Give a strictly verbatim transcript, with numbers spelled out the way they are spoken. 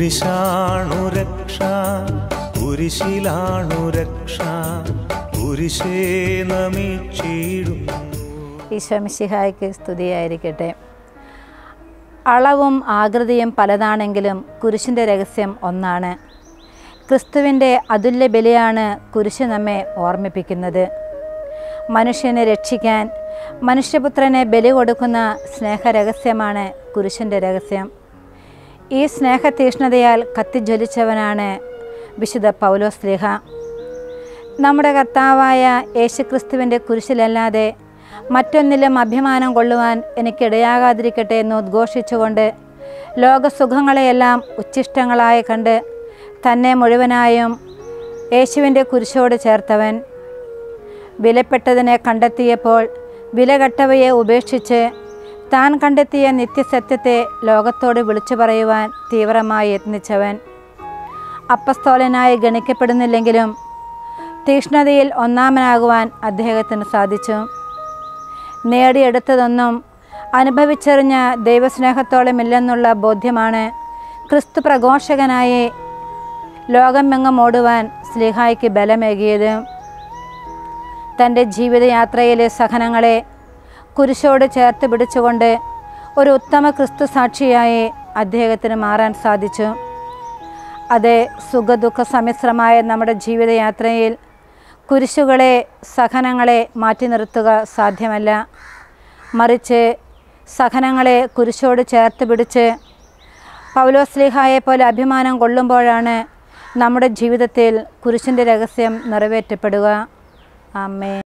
കുരിശാണു രക്ഷ, കുരിശിലാണു രക്ഷ, കുരിശേ നമിച്ചിടുന്നു. ഈശോ മിശിഹായ്ക്ക് സ്തുതിയായിരിക്കട്ടെ. അളവും ആകൃതിയും പലതാണെങ്കിലും കുരിശിൻ്റെ രഹസ്യം ഒന്നാണ്. ക്രിസ്തുവിൻ്റെ അതുല്യ ബലിയാണ് കുരിശ് നമ്മെ ഓർമ്മിപ്പിക്കുന്നത്. മനുഷ്യനെ രക്ഷിക്കാൻ മനുഷ്യപുത്രനെ ബലി കൊടുക്കുന്ന സ്നേഹരഹസ്യമാണ് കുരിശിൻ്റെ രഹസ്യം. ഈ സ്നേഹതീഷ്ണതയാൽ കത്തിജ്വലിച്ചവനാണ് വിശുദ്ധ പൗലോസ്ലീഹ. നമ്മുടെ കർത്താവായ യേശുക്രിസ്തുവിൻ്റെ കുരിശിലല്ലാതെ മറ്റൊന്നിലും അഭിമാനം കൊള്ളുവാൻ എനിക്കിടയാകാതിരിക്കട്ടെ എന്ന് ഉദ്ഘോഷിച്ചുകൊണ്ട് ലോകസുഖങ്ങളെയെല്ലാം ഉച്ഛിഷ്ടങ്ങളായി കണ്ട് തന്നെ മുഴുവനായും യേശുവിൻ്റെ കുരിശോട് ചേർത്തവൻ, വിലപ്പെട്ടതിനെ കണ്ടെത്തിയപ്പോൾ വിലകെട്ടവയെ ഉപേക്ഷിച്ച് താൻ കണ്ടെത്തിയ നിത്യസത്യത്തെ ലോകത്തോട് വിളിച്ചു പറയുവാൻ തീവ്രമായി യത്നിച്ചവൻ, അപ്പസ്തോലനായി ഗണിക്കപ്പെടുന്നില്ലെങ്കിലും തീക്ഷ്ണതയിൽ ഒന്നാമനാകുവാൻ അദ്ദേഹത്തിന് സാധിച്ചു. നേടിയെടുത്തതൊന്നും അനുഭവിച്ചറിഞ്ഞ ദൈവസ്നേഹത്തോളമില്ലെന്നുള്ള ബോധ്യമാണ് ക്രിസ്തു പ്രഘോഷകനായി ലോകമെങ്ങും ഓടുവാൻ സ്ലീഹായ്ക്ക് ബലമേകിയത്. തൻ്റെ ജീവിതയാത്രയിലെ സഹനങ്ങളെ കുരിശോട് ചേർത്ത് പിടിച്ചുകൊണ്ട് ഒരു ഉത്തമ ക്രിസ്തു സാക്ഷിയായി അദ്ദേഹത്തിന് മാറാൻ സാധിച്ചു. അതേ സുഖദുഃഖ സമ്മിശ്രമായ നമ്മുടെ ജീവിതയാത്രയിൽ കുരിശുകളെ, സഹനങ്ങളെ മാറ്റി നിർത്തുക സാധ്യമല്ല. മറിച്ച് സഹനങ്ങളെ കുരിശോട് ചേർത്ത് പിടിച്ച് പൗലോസ്ലീഹായെ പോലെ അഭിമാനം കൊള്ളുമ്പോഴാണ് നമ്മുടെ ജീവിതത്തിൽ കുരിശിൻ്റെ രഹസ്യം നിറവേറ്റപ്പെടുക. ആമേൻ.